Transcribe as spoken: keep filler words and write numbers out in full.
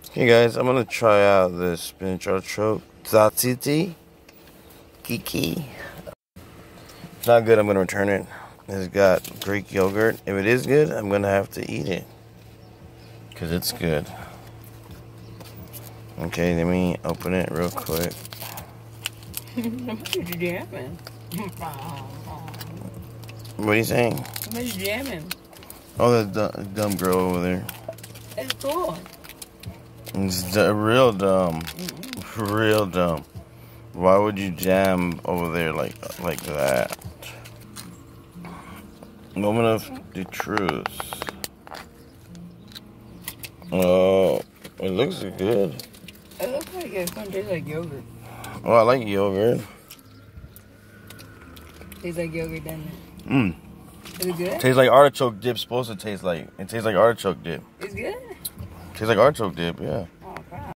Hey guys, I'm gonna try out this spinach artichoke Tzatziki. Kiki. If not good, I'm gonna return it. It's got Greek yogurt. If it is good, I'm gonna have to eat it. Because it's good. Okay, let me open it real quick. What are you jamming? What are you saying? What are you jamming? Oh, the dumb, dumb girl over there. It's cool. It's d- real dumb. Mm-mm. Real dumb. Why would you jam over there like like that? Moment of the truth. Oh, it looks good. It looks like it's gonna taste like yogurt. Oh, I like yogurt. Tastes like yogurt, doesn't it? Mmm. Is it good? Tastes like artichoke dip. Supposed to taste like. It tastes like artichoke dip. It's good? Tastes like artichoke dip, yeah.